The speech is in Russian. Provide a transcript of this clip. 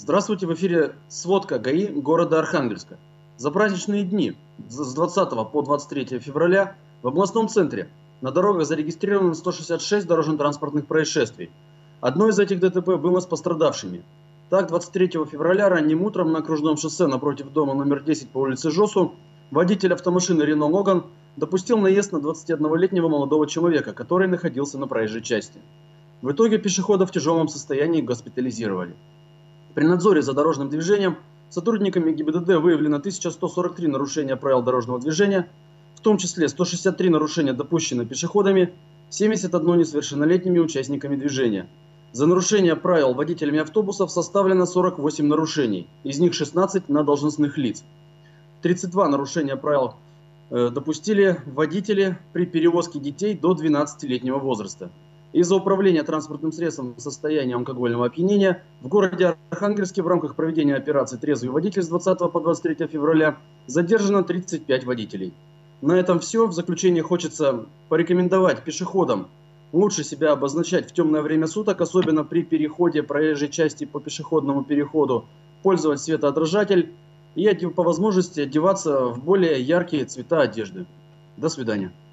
Здравствуйте, в эфире сводка ГАИ города Архангельска. За праздничные дни с 20 по 23 февраля в областном центре на дорогах зарегистрировано 166 дорожно-транспортных происшествий. Одно из этих ДТП было с пострадавшими. Так, 23 февраля ранним утром на окружном шоссе напротив дома номер 10 по улице Жосу водитель автомашины Рено Логан допустил наезд на 21-летнего молодого человека, который находился на проезжей части. В итоге пешехода в тяжелом состоянии госпитализировали. При надзоре за дорожным движением сотрудниками ГИБДД выявлено 1143 нарушения правил дорожного движения, в том числе 163 нарушения допущены пешеходами, 71 несовершеннолетними участниками движения. За нарушение правил водителями автобусов составлено 48 нарушений, из них 16 на должностных лиц. 32 нарушения правил допустили водители при перевозке детей до 12-летнего возраста. Из-за управления транспортным средством в состоянии алкогольного опьянения в городе Архангельске в рамках проведения операции «Трезвый водитель» с 20 по 23 февраля задержано 35 водителей. На этом все. В заключение хочется порекомендовать пешеходам лучше себя обозначать в темное время суток, особенно при переходе проезжей части по пешеходному переходу, пользовать светоотражатель и по возможности одеваться в более яркие цвета одежды. До свидания.